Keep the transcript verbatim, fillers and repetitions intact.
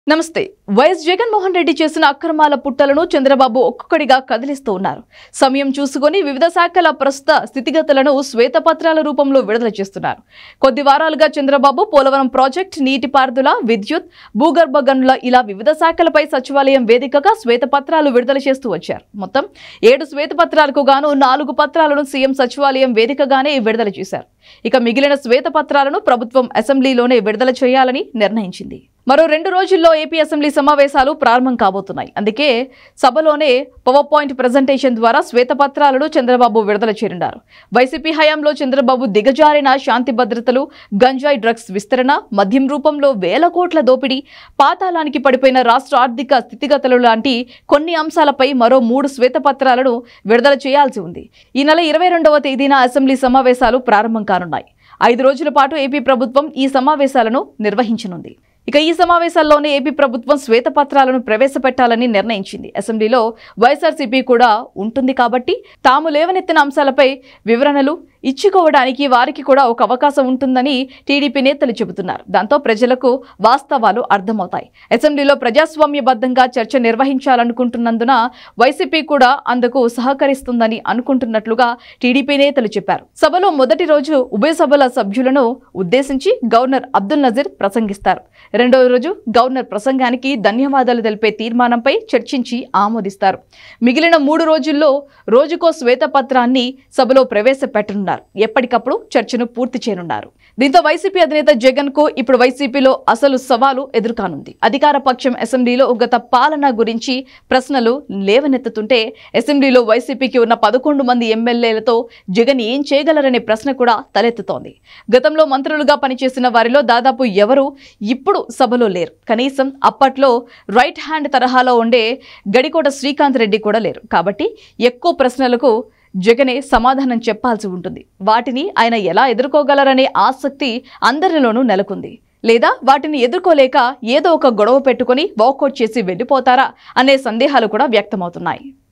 నమస్తే వైఎస్ జగన్మోహన్ రెడ్డి చేసిన అక్రమాల పుట్టలను చంద్రబాబు ఒక్కొక్కడిగా కదిలిస్తూ ఉన్నారు. సమయం చూసుకొని వివిధ శాఖల ప్రస్తుత స్థితిగతులను శ్వేతపత్రాల రూపంలో విడుదల చేస్తున్నారు. కొద్ది వారాలుగా చంద్రబాబు పోలవరం ప్రాజెక్ట్, నీటిపారుదల, విద్యుత్, భూగర్భ గనుల ఇలా వివిధ శాఖలపై సచివాలయం వేదికగా శ్వేతపత్రాలు విడుదల చేస్తూ వచ్చారు. మొత్తం ఏడు శ్వేతపత్రాలకు గాను నాలుగు పత్రాలను సీఎం సచివాలయం వేదికగానే విడుదల చేశారు. ఇక మిగిలిన శ్వేతపత్రాలను ప్రభుత్వం అసెంబ్లీలోనే విడుదల చేయాలని నిర్ణయించింది. మరో రెండు రోజుల్లో ఏపీ అసెంబ్లీ సమావేశాలు ప్రారంభం కాబోతున్నాయి. అందుకే సభలోనే పవర్ పాయింట్ ప్రజెంటేషన్ ద్వారా శ్వేతపత్రాలను చంద్రబాబు విడుదల చేయనున్నారు. వైసీపీ హయాంలో చంద్రబాబు దిగజారిన శాంతి భద్రతలు, గంజాయి డ్రగ్స్ విస్తరణ, మద్యం రూపంలో వేల కోట్ల దోపిడీ, పాతాళానికి పడిపోయిన రాష్ట్ర ఆర్థిక స్థితిగతులు లాంటి కొన్ని అంశాలపై మరో మూడు శ్వేతపత్రాలను విడుదల చేయాల్సి ఉంది. ఈ నెల ఇరవై రెండవ తేదీన అసెంబ్లీ సమావేశాలు ప్రారంభం కానున్నాయి. ఐదు రోజుల పాటు ఏపీ ప్రభుత్వం ఈ సమావేశాలను నిర్వహించనుంది. ఇక ఈ సమావేశాల్లోనే ఏపీ ప్రభుత్వం శ్వేతపత్రాలను ప్రవేశపెట్టాలని నిర్ణయించింది. అసెంబ్లీలో వైఎస్ఆర్సీపీ కూడా ఉంటుంది కాబట్టి తాము లేవనెత్తిన అంశాలపై వివరణలు ఇచ్చుకోవడానికి వారికి కూడా ఒక అవకాశం ఉంటుందని టీడీపీ నేతలు చెబుతున్నారు. దాంతో ప్రజలకు వాస్తవాలు అర్థమవుతాయి. అసెంబ్లీలో ప్రజాస్వామ్యబద్ధంగా చర్చ నిర్వహించాలనుకుంటున్నందున వైసీపీ కూడా అందుకు సహకరిస్తుందని అనుకుంటున్నట్లుగా టీడీపీ నేతలు చెప్పారు. సభలో మొదటి రోజు ఉభయ సభల సభ్యులను ఉద్దేశించి గవర్నర్ అబ్దుల్ నజీర్ ప్రసంగిస్తారు. రెండవ రోజు గవర్నర్ ప్రసంగానికి ధన్యవాదాలు తెలిపే తీర్మానంపై చర్చించి ఆమోదిస్తారు. మిగిలిన మూడు రోజుల్లో రోజుకో శ్వేతపత్రాన్ని సభలో ప్రవేశపెట్టనున్నారు. ఎప్పటికప్పుడు చర్చను పూర్తి చేయనున్నారు. దీంతో వైసీపీ అధినేత జగన్ కు ఇప్పుడు వైసీపీలో అసలు సవాలు ఎదుర్కానుంది. అధికార పక్షం అసెంబ్లీలో గత పాలన గురించి ప్రశ్నలు లేవనెత్తుతుంటే అసెంబ్లీలో వైసీపీకి ఉన్న పదకొండు మంది ఎమ్మెల్యేలతో జగన్ ఏం చేయగలరనే ప్రశ్న కూడా తలెత్తుతోంది. గతంలో మంత్రులుగా పనిచేసిన వారిలో దాదాపు ఎవరు ఇప్పుడు సభలో లేరు. కనీసం అప్పట్లో రైట్ హ్యాండ్ తరహాలో ఉండే గడికోట శ్రీకాంత్ రెడ్డి కూడా లేరు. కాబట్టి ఎక్కువ ప్రశ్నలకు జగనే సమాధానం చెప్పాల్సి ఉంటుంది. వాటిని ఆయన ఎలా ఎదుర్కోగలరనే ఆసక్తి అందరిలోనూ నెలకొంది. లేదా వాటిని ఎదుర్కోలేక ఏదో ఒక గొడవ పెట్టుకుని వాకౌట్ చేసి వెళ్ళిపోతారా అనే సందేహాలు కూడా వ్యక్తమవుతున్నాయి.